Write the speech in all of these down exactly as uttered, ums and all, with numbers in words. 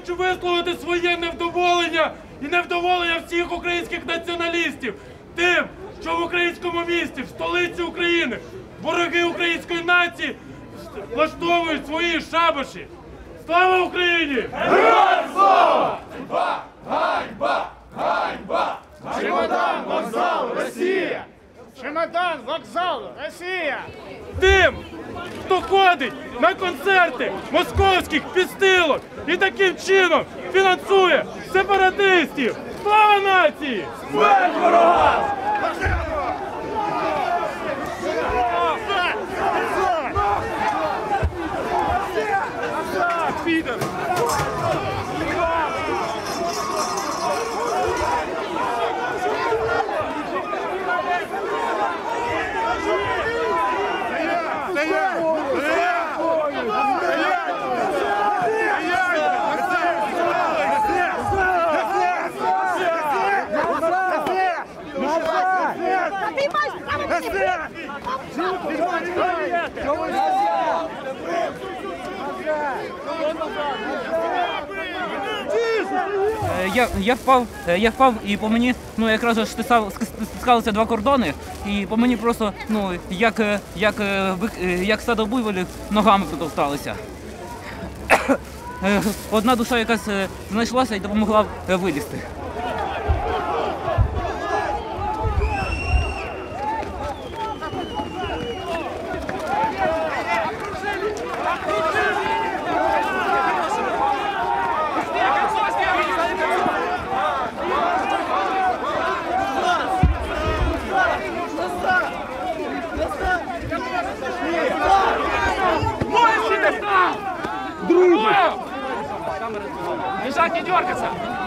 хочу висловити своє невдоволення і невдоволення всіх українських націоналістів тим, що в українському місті, в столиці України, вороги української нації влаштовують свої шабаші. Слава Україні! Героям слава! Ганьба! Ганьба! Ганьба! Чемодан, вокзал, Росія! Чемодан, вокзал, Росія! Тим, хто ходить на концерти московських підстилок і таким чином фінансує сепаратистів. Слава нації! Смерть ворогам! Підер! Я, я впав, я впав і по мені, ну якраз ж стискав, стискалися два кордони, і по мені просто, ну як, як, як стадо буйволів ногами протовсталися. Одна душа якась знайшлася і допомогла вилізти. Лежать, не дергаться!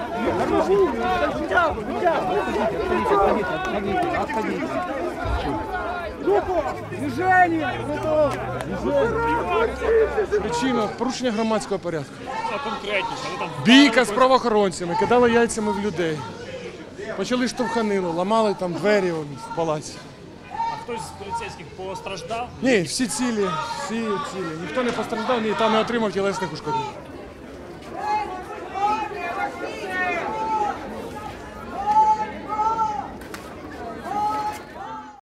Причина – порушення громадського порядку. Бійка з правоохоронцями, кидали яйцями в людей. Почали штовханину, ламали там двері в палаці. А хтось з поліцейських постраждав? Ні, всі цілі, всі цілі. Ніхто не постраждав, ні, та не отримав тілесних ушкоджень.